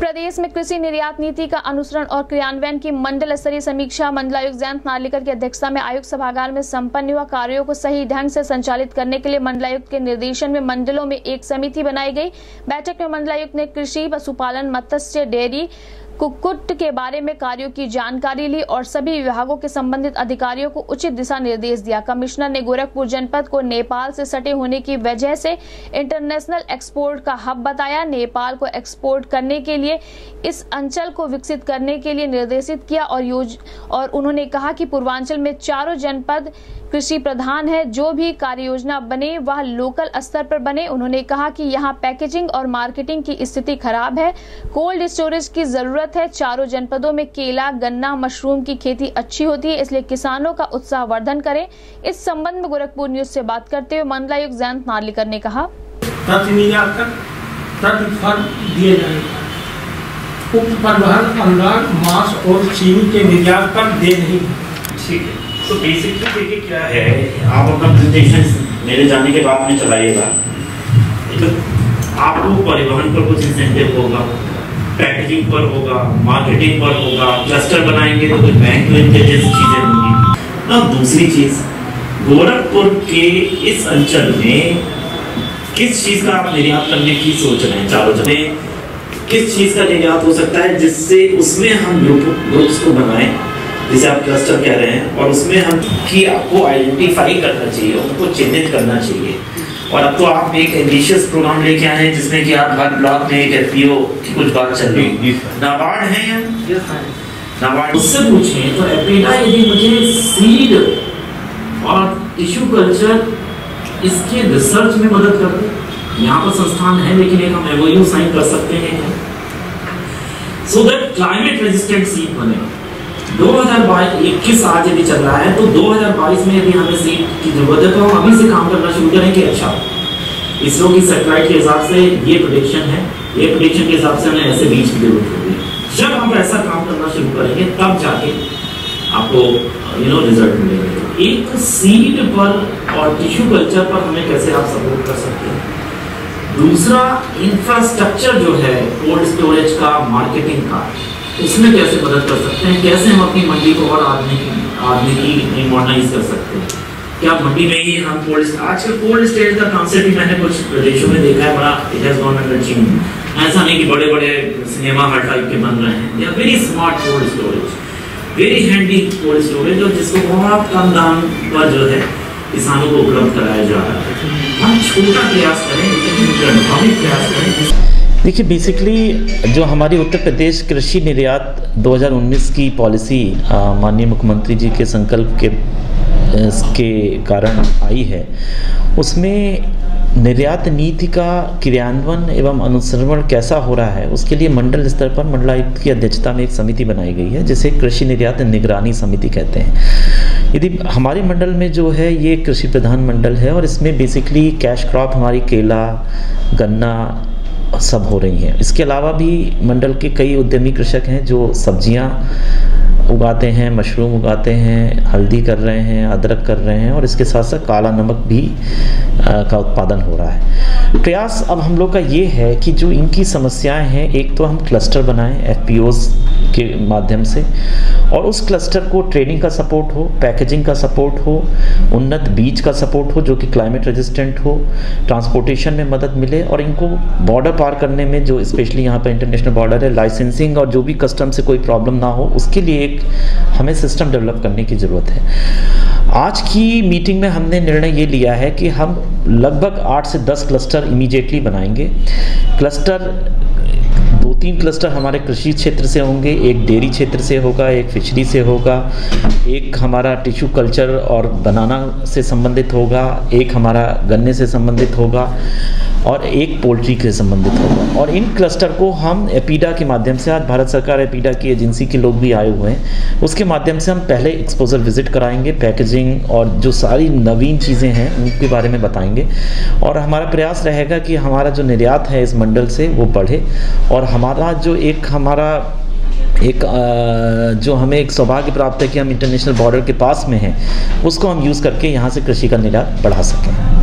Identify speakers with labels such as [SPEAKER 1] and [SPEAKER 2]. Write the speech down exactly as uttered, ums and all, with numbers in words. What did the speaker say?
[SPEAKER 1] प्रदेश में कृषि निर्यात नीति का अनुसरण और क्रियान्वयन की मंडल स्तरीय समीक्षा मंडलायुक्त जयंत नार्लिकर की अध्यक्षता में आयुक्त सभागार में संपन्न हुआ। कार्यों को सही ढंग से संचालित करने के लिए मंडलायुक्त के निर्देशन में मंडलों में एक समिति बनाई गई। बैठक में मंडलायुक्त ने कृषि, पशुपालन, मत्स्य, डेयरी, कुक्कुट के बारे में कार्यों की जानकारी ली और सभी विभागों के संबंधित अधिकारियों को उचित दिशा निर्देश दिया। कमिश्नर ने गोरखपुर जनपद को नेपाल से सटे होने की वजह से इंटरनेशनल एक्सपोर्ट का हब बताया। नेपाल को एक्सपोर्ट करने के लिए इस अंचल को विकसित करने के लिए निर्देशित किया और योज और उन्होंने कहा कि पूर्वांचल में चारों जनपद कृषि प्रधान है। जो भी कार्य योजना बने वह लोकल स्तर पर बने। उन्होंने कहा कि यहाँ पैकेजिंग और मार्केटिंग की स्थिति खराब है, कोल्ड स्टोरेज की जरूरत है। चारों जनपदों में केला, गन्ना, मशरूम की खेती अच्छी होती है, इसलिए किसानों का उत्साहवर्धन करें। इस संबंध में गोरखपुर न्यूज से बात करते हुए मंडलायुक्त जयंत नार्लिकर ने कहा,
[SPEAKER 2] दिए जाएंगे उक्त परिवहन अनुदान मांस और चीनी के निर्यात पर दे नहीं।
[SPEAKER 3] ठीक है, तो बेसिकली देखिए क्या है, आप अपना प्रेजेंटेशन मेरे जाने के बाद में चलाइएगा। तो आपको परिवहन पर कुछ इंसेंटिव होगा, पैकेजिंग पर होगा, मार्केटिंग पर होगा, क्लस्टर बनाएंगे तो कुछ बैंक लोन के जैसी चीजें होंगी। और दूसरी चीज, गोरखपुर के इस अंचल में किस चीज का आप निर्यात करने की सोच रहे हैं? चारों जने किस चीज का निर्यात हो सकता है जिससे उसमें हम ग्रुप ग्रुप्स को बनाएं, जिसे आप क्लस्टर कह रहे हैं, और उसमें हम कि आपको आइडेंटिफाई करना चाहिए, उनको चिन्हित करना चाहिए। और अब तो आप एक एम्बिशियस प्रोग्राम लेके आए हैं जिसमें कि आप हर ब्लॉक में एक एफपीओ की कुछ बात चल रही है। नाबार्ड है या नाबार्ड उससे पूछें तो एपीडा यदि मुझे सीड और टिश्यू कल्चर इसके रिसर्च में मदद कर दे, यहाँ पर संस्थान है लेकिन एक हम एमओयू साइन कर सकते हैं so that climate resistant seed बनेगा। दो हज़ार इक्कीस आज यदि चल रहा है तो दो हज़ार बाईस में यदि हमें सीड की जरूरत है तो हम अभी से काम करना शुरू करेंगे। अच्छा, इसरो की सैटेलाइट के हिसाब से ये प्रेडिक्शन है, ये प्रेडिक्शन के हिसाब से हमें ऐसे बीज की जरूरत होगी। जब हम ऐसा काम करना शुरू करेंगे तब जाके आपको यू नो रिजल्ट मिलेगा। एक सीड पर और टिश्यू कल्चर पर हमें कैसे आप सपोर्ट कर सकते हैं। दूसरा, इंफ्रास्ट्रक्चर जो है कोल्ड स्टोरेज का, मार्केटिंग का, उसमें कैसे मदद कर सकते हैं, कैसे हम अपनी मंडी को और आधुनिक आधुनिक मॉडर्नाइज कर सकते हैं। क्या मंडी में ही हम कोल्ड आजकल कोल्ड स्टोरेज का कॉन्सेप्ट भी मैंने कुछ प्रदेशों में देखा है, बड़ा इट हैज गॉन अंडर चीन। ऐसा नहीं कि बड़े बड़े सिनेमा हॉल टाइप के बन रहे हैं, they are very smart cold storage, very handy cold storage, और जिसको बहुत कम दाम पर जो है किसानों को उपलब्ध कराया जा रहा है। हम छोटा प्रयास करें लेकिन प्रभावी प्रयास करें।
[SPEAKER 4] देखिए, बेसिकली जो हमारी उत्तर प्रदेश कृषि निर्यात दो हज़ार उन्नीस की पॉलिसी माननीय मुख्यमंत्री जी के संकल्प के के कारण आई है, उसमें निर्यात नीति का क्रियान्वयन एवं अनुश्रवण कैसा हो रहा है उसके लिए मंडल स्तर पर मंडलायुक्त की अध्यक्षता में एक समिति बनाई गई है जिसे कृषि निर्यात निगरानी समिति कहते हैं। यदि हमारे मंडल में जो है ये कृषि प्रधान मंडल है और इसमें बेसिकली कैश क्रॉप हमारी केला, गन्ना सब हो रही हैं। इसके अलावा भी मंडल के कई उद्यमी कृषक हैं जो सब्जियां उगाते हैं, मशरूम उगाते हैं, हल्दी कर रहे हैं, अदरक कर रहे हैं और इसके साथ साथ काला नमक भी आ, का उत्पादन हो रहा है। प्रयास अब हम लोग का ये है कि जो इनकी समस्याएं हैं, एक तो हम क्लस्टर बनाएं एफपीओज के माध्यम से, और उस क्लस्टर को ट्रेनिंग का सपोर्ट हो, पैकेजिंग का सपोर्ट हो, उन्नत बीज का सपोर्ट हो जो कि क्लाइमेट रेजिस्टेंट हो, ट्रांसपोर्टेशन में मदद मिले, और इनको बॉर्डर पार करने में जो स्पेशली यहाँ पर इंटरनेशनल बॉर्डर है, लाइसेंसिंग और जो भी कस्टम से कोई प्रॉब्लम ना हो, उसके लिए एक हमें सिस्टम डेवलप करने की ज़रूरत है। आज की मीटिंग में हमने निर्णय ये लिया है कि हम लगभग आठ से दस क्लस्टर इमीडिएटली बनाएंगे। क्लस्टर दो तीन क्लस्टर हमारे कृषि क्षेत्र से होंगे, एक डेयरी क्षेत्र से होगा, एक फिशरी से होगा, एक हमारा टिश्यू कल्चर और बनाना से संबंधित होगा, एक हमारा गन्ने से संबंधित होगा और एक पोल्ट्री से संबंधित होगा। और इन क्लस्टर को हम एपीडा के माध्यम से, आज भारत सरकार एपीडा की एजेंसी के लोग भी आए हुए हैं, उसके माध्यम से हम पहले एक्सपोजर विजिट कराएंगे, पैकेजिंग और जो सारी नवीन चीज़ें हैं उनके बारे में बताएंगे, और हमारा प्रयास रहेगा कि हमारा जो निर्यात है इस मंडल से वो बढ़े, और हमारा जो एक हमारा एक जो हमें एक सौभाग्य प्राप्त है कि हम इंटरनेशनल बॉर्डर के पास में हैं, उसको हम यूज़ करके यहाँ से कृषि का निर्यात बढ़ा सकें।